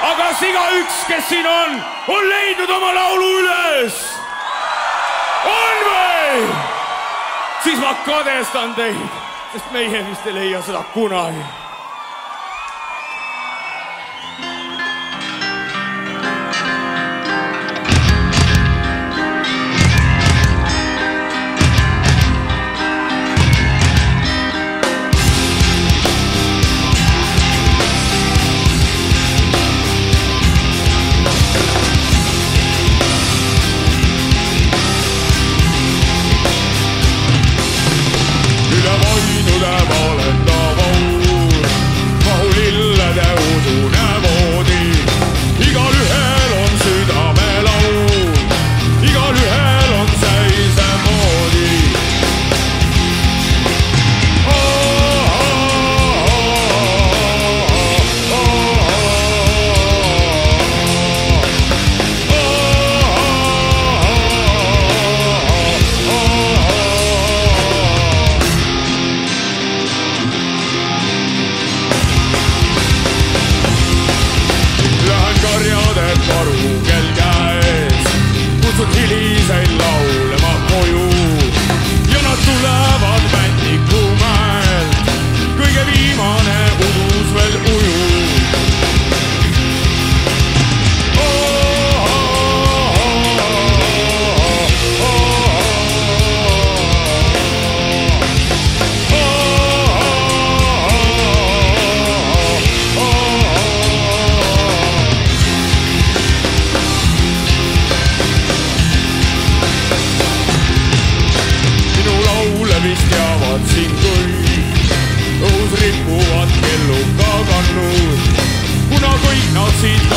aga kas igaüks, kes siin on leidnud oma laulu üles? On või? Siis ma kadestan teid, sest meie vist ei leia seda kunagi. Hiliseid laulema koju ja nad tulevad Männikumäelt, kõige viimane udus veel ujub. Vist teavad siin kõik, õhus ripuvad kelluga kannud, kuna kõik nad siit